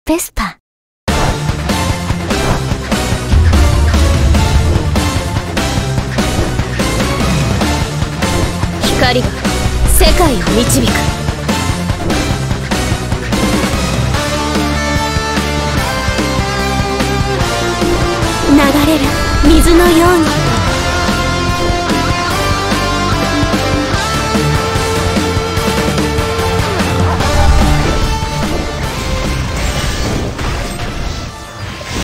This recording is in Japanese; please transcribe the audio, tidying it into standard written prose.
ペスパ。光が世界を導く。流れる水のように。